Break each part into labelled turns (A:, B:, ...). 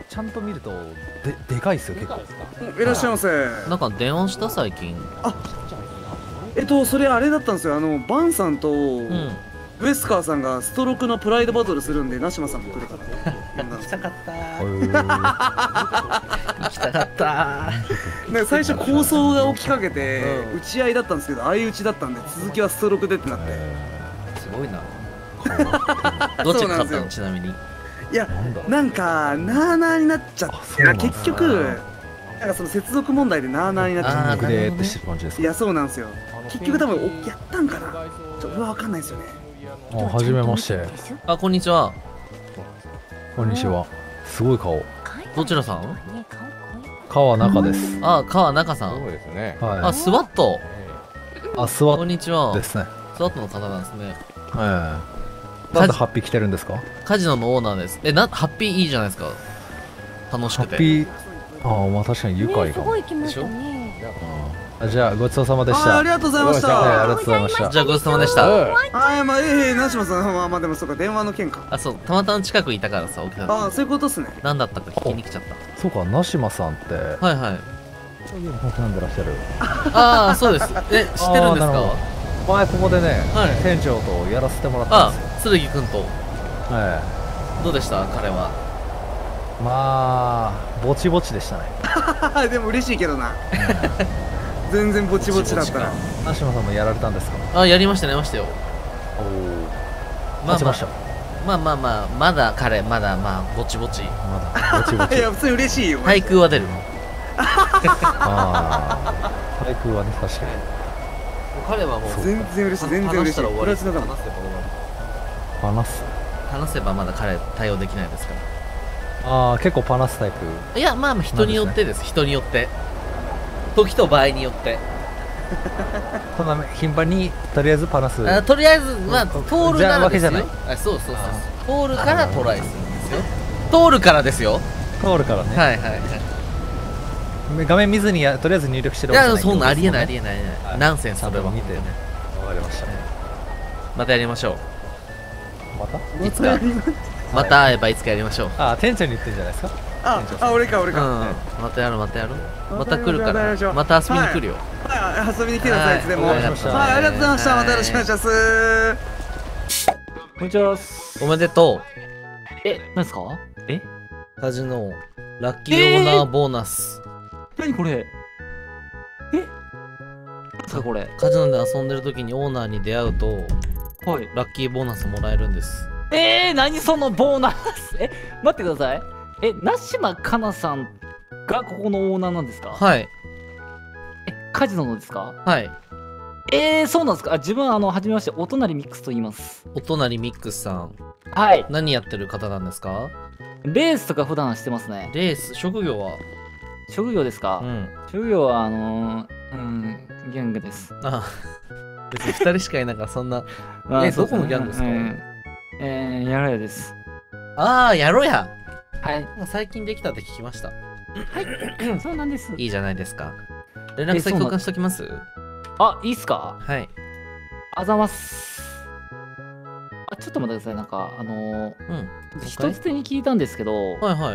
A: ちゃんと見るとでかいっすよ結構。
B: いらっしゃいませ。
C: なんか電話した最近。
B: それあれだったんですよ。バンさんと、
C: うん
B: ウエスカーさんがストロークのプライドバトルするんで、ナシマさんも来るから呼んだんですよ。
C: かった
A: へ
C: 行きたかった
B: なんか最初構想が起きかけて、打ち合いだったんですけど、相打ちだったんで続きはストロークでってなって。
C: すごいなどっちが勝ったのちなみに。
B: いやなんかなあなあになっちゃって結局なんかその接続問題でなあなあになっちゃって
A: グレーってしてる感じですか。
B: いやそうなんですよ。結局多分やったんかな、俺は分かんないですよね。
A: はじめまして。
C: あ、こんにちは。
A: こんにちは。すごい顔。
C: どちらさん？
A: 川中です。
C: あ、川中さん。
D: そうですね。
C: あ、スワット。
A: スワット
C: こんにちは。
A: ですね。
C: スワットの方なんですね。
A: なんでハッピー来てるんですか？
C: カジノのオーナーです。ハッピーいいじゃないですか。楽しくて。
A: ハッピー、まあ確かに愉快かも。
C: でしょ？
A: じゃあごちそうさまでした。
B: ありがとうございました。
A: ありがとうございました。
C: じゃあごちそうさまでした。
B: まあナシマさんまあでもそうか、電話の件か。
C: あ、そう、たまたま近くにいたからさ、起きた。
B: そういうことっすね。
C: 何だったか聞きに来ちゃった。
A: そうか、ナシマさんって
C: はいはい。
A: なんでらっしゃる。
C: ああ、そうです。知ってるんですか？
A: 前ここでね、店長とやらせてもらったんですよ。
C: 剣くんと。どうでした彼は？
A: まあぼちぼちでしたね。
B: でも嬉しいけどな。全然ぼちぼちだったら。
A: ナシマさんもやられたんですか？
C: あ、やりましたね、やりましたよ。
A: 勝ちました。
C: まだ彼まだぼちぼち。
A: まだぼちぼち。
B: いや普通に嬉しいよ。
C: 対空は出る。
A: 対空はね、確かに。
C: 彼はもう
B: 全然嬉しい、全然嬉しい。プラチナだもん。
C: 話せばまだ彼対応できないですから。
A: 結構パナスタイプ。
C: いや、まあ人によってです。人によって。時と場合によって。
A: こんな頻繁にとりあえずパナス。
C: とりあえずまあ通るならですよ。そう通るからトライするんですよ。通るからですよ。
A: 通るからね。
C: はいはいはい。
A: 画面見ずにとりあえず入力してる。
C: いや、そんなありえないありえない。ナンセンス。それは
A: 見てね。わかりました。
C: またやりましょう。
A: また？
C: いつか。また会えばいつかやりましょう。
A: 店長に言ってんじゃないですか？
B: 俺か。
C: またやろう。また来るから。また遊びに来るよ。
B: 遊びに来てください、いつでも。ありがとうございました。またよろしくお願いします。
E: こんにちは。
C: おめでとう。
E: 何ですか？
C: カジノラッキーオーナーボーナス。
E: 何これ？さこれ。
C: カジノで遊んでる時にオーナーに出会うと、ラッキーボーナスもらえるんです。
E: 何そのボーナス？待ってください。ナシマカナさんがここのオーナーなんですか？
C: はい。
E: カジノのですか？
C: はい。
E: そうなんですか？自分はじめまして、お隣ミックスと言います。
C: お隣ミックスさん。
E: はい。
C: 何やってる方なんですか？
E: レースとか普段してますね。
C: レース、職業は？
E: 職業ですか？職業はギャングです。
C: 別に2人しかいないからそんな。どこのギャングですか？
E: やろやです。
C: やろや。
E: はい。
C: 最近できたって聞きました。
E: はい。そうなんです。
C: いいじゃないですか。連絡先交換しときます？
E: いいっすか？
C: はい。
E: あざます。ちょっと待ってください。なんか一つ手に聞いたんですけど、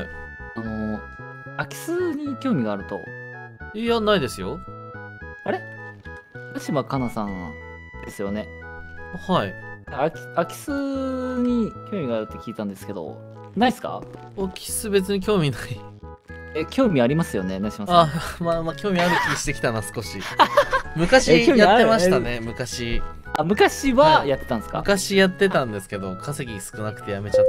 E: 空き巣に興味があると。
C: いや、ないですよ。
E: あれ？ナシマカナさんですよね。
C: はい。
E: 空き巣に興味があるって聞いたんですけど、ないっすか？
C: 空き巣別に興味ない。
E: 興味ありますよね、ナシマさん。
C: まあ興味ある気してきたな、少し。昔やってましたね、昔。
E: 昔はやってたんですか？
C: 昔やってたんですけど、稼ぎ少なくてやめちゃって。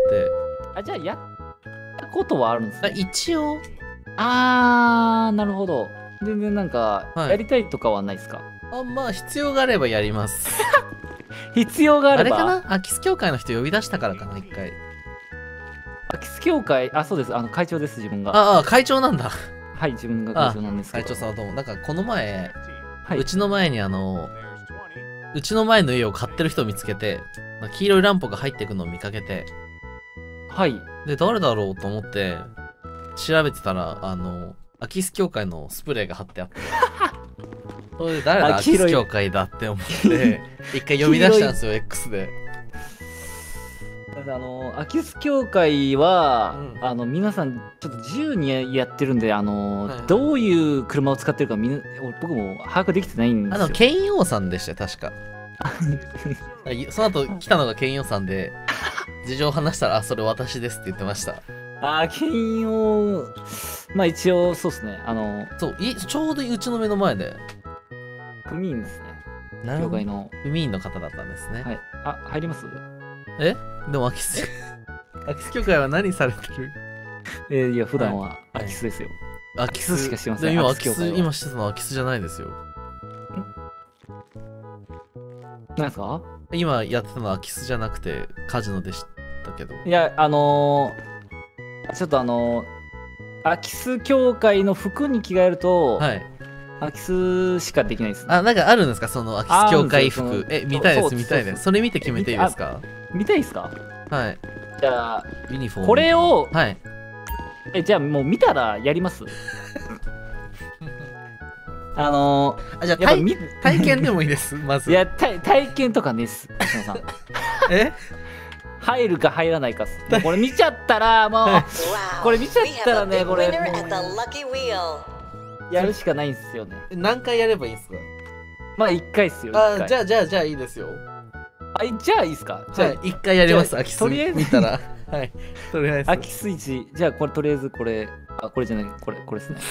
E: じゃあやったことはあるんですね。
C: 一応。
E: なるほど。全然なんか、やりたいとかはないですか？
C: まあ必要があればやります。
E: 必要があれば。
C: あれかな？空き巣協会の人呼び出したからかな、一回。
E: 空き巣協会、そうです。会長です、自分が。
C: 会長なんだ。
E: はい、自分が会長なんですけど。
C: 会長さんはどうも。なんかこの前、うちの前にうちの前の家を買ってる人を見つけて、黄色いランプが入ってくのを見かけて、
E: はい。
C: で、誰だろうと思って、調べてたら、空き巣協会のスプレーが貼ってあって、それで誰だ空き巣協会だって思って、一回呼び出したんですよ、X で。
E: 空き巣協会は、
C: うん
E: 皆さんちょっと自由にやってるんで、
C: はい
E: どういう車を使ってるか僕も把握できてないんですよ。
C: ケンヨウさんでしたよ、確か。その後来たのがケンヨウさんで、事情を話したら、あ、それ私ですって言ってました。
E: 兼用、まあ一応そうですね。
C: そう、ちょうどうちの目の前で、
E: 組員ですね。
C: なるほど
E: 協会の。
C: 組員の方だったんですね。
E: はい。入ります？
C: でも空き巣協会は何されてる？
E: いや、普段は空き巣ですよ。
C: 空き巣
E: しかしてません。
C: 今
E: 空き巣協会は
C: 今してたのは空き巣じゃないですよ。
E: 何ですか？
C: 今やってたのは空き巣じゃなくてカジノでしたけど。
E: いや、ちょっと空き巣協会の服に着替えると、
C: はい。
E: 空き巣しかできないですね。
C: なんかあるんですか、その空き巣協会服。見たいです、
E: そう
C: 見たいです。それ見て決めていいですか？
E: 見たいですか？
C: はい。
E: じゃあ、
C: ユニフォーム。
E: これを、
C: はい。
E: じゃあもう見たらやります
C: じゃあ
E: やっぱ
C: 体験でもいいです、まず。
E: いや、体験とかねっす、西野さん。入るか入らないかっす。もうこれ見ちゃったら、もう、これ見ちゃったらね、これ、もうやるしかないんすよね。
C: 何回やればいいんですか？
E: まあ、1回っすよ。
C: じゃあいいですよ。
E: じゃあいいっすか？じゃあ、
C: 1回やります、空き巣。
E: とりあえず
C: 見たら。はい。とりあえず。
E: 空き巣1。じゃあ、これ、とりあえずこれ、これじゃない、これですね。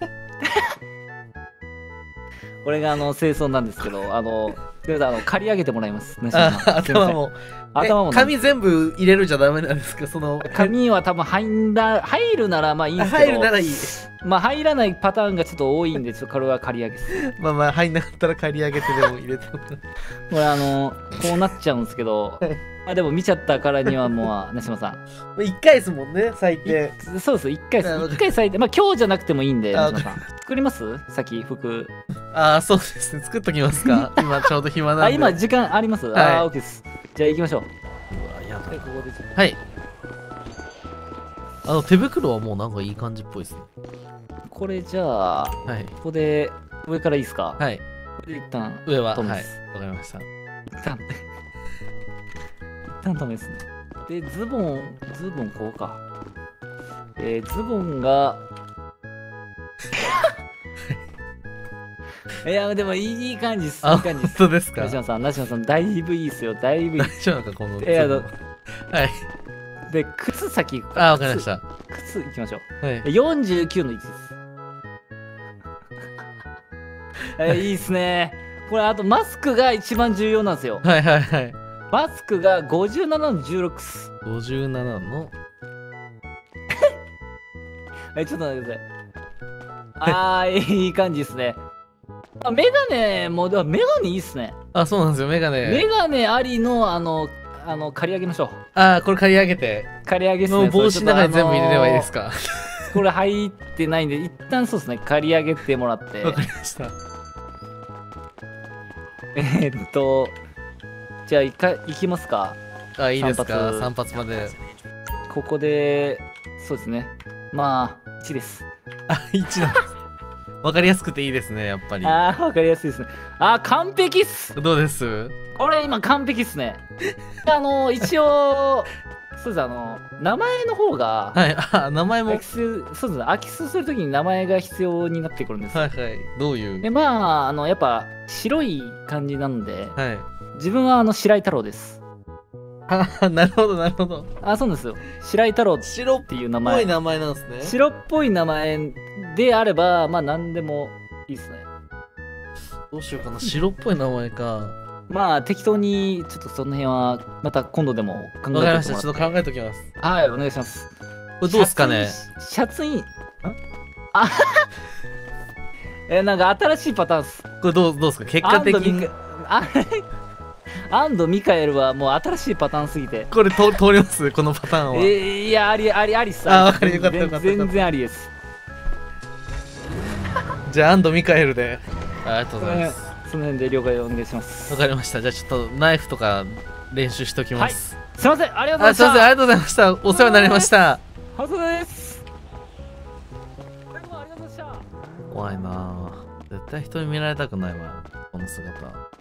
E: これが清掃なんですけど、とりあえず借り上げてもらいます。
C: 頭も。紙全部入れるじゃダメなんですか？
E: 紙は多分入るならまあいいんですけど、
C: 入るならいい。
E: まあ入らないパターンがちょっと多いんで、ちょっとこれは借り上げです。
C: まあ入んなかったら借り上げてでも入れてもらう。
E: これこうなっちゃうんですけど、でも見ちゃったからにはもう、梨島さん。
C: 1回ですもんね、最低。
E: そうです、1回です。1回最低。まあ今日じゃなくてもいいんで、梨島さん。作ります先、服。
C: そうですね。作っときますか。今ちょうど暇なんで。
E: 今時間あります？OK です。じゃあ行きましょう。
C: はい。手袋はもうなんかいい感じっぽいですね。
E: これじゃあ、ここで上からいいですか？
C: はい。
E: これで一旦
C: 上は、はい。わかりました。
E: 一旦ダメですね。で、ズボンこうか。ズボンが、いや、でもいい感じっす。いい感じっす。
C: 本当ですか？
E: 梨島さん、だいぶいいっすよ。だいぶいい。
C: 大丈夫か、この。はい。
E: で、靴先。
C: わかりました。
E: 靴いきましょう。
C: はい。
E: 49の1です。いいっすね。これ、あとマスクが一番重要なんですよ。
C: はいはいはい。
E: マスクが57の16っす。
C: 57の
E: ちょっと待ってください。いい感じですね。メガネも、メガネいいっすね。
C: そうなんですよ、メガネ。
E: メガネありの、借り上げましょう。
C: これ借り上げて。
E: 借り上げっすね。
C: もう帽子の中に全部入れればいいですか？
E: これ入ってないんで、一旦そうですね、借り上げてもらって。
C: わかりました。
E: じゃあ行きますか。
C: いいですか？3発まで。
E: ここで、そうですね。まあ、1です。
C: 1なんです。わかりやすくていいですね、やっぱり。
E: わかりやすいですね。完璧っす。
C: どうです？
E: これ今完璧っすね。一応、そうです、名前の方が、
C: 名前も。
E: そうですね、空き巣するときに名前が必要になってくるんです。
C: はいはい。どういう？
E: で、まあ、やっぱ、白い感じなんで、
C: はい。
E: 自分は白井太郎です。
C: なるほど、なるほど。
E: そうなんですよ。白井太郎っていう名前。
C: 白っぽい名前なんですね。
E: 白っぽい名前であれば、まあ、何でもいいですね。
C: どうしようかな、白っぽい名前か。
E: まあ、適当に、ちょっとその辺は、また今度でも考えておきます。
C: わかりました、ちょっと考えておきます。
E: はい、お願いします。
C: これどうですかね？
E: シャツに、なんか新しいパターンっす。
C: これどうですか？結果的に。
E: 安藤ミカエルはもう新しいパターンすぎて。
C: これ通りますこのパターンは。
E: いや、ありっす。
C: わかる、よかったよかった。
E: 全然ありです。
C: じゃあ、安藤ミカエルで。ありがとうございます。
E: その辺で了解お願いします。
C: わかりました。じゃあちょっとナイフとか練習しておきます。
E: すいません、ありがとうございました。
C: すいません、ありがとうございました。お世話になりました。
E: はずです。ありがとうございました。
C: 怖いなぁ。絶対人に見られたくないわ、この姿。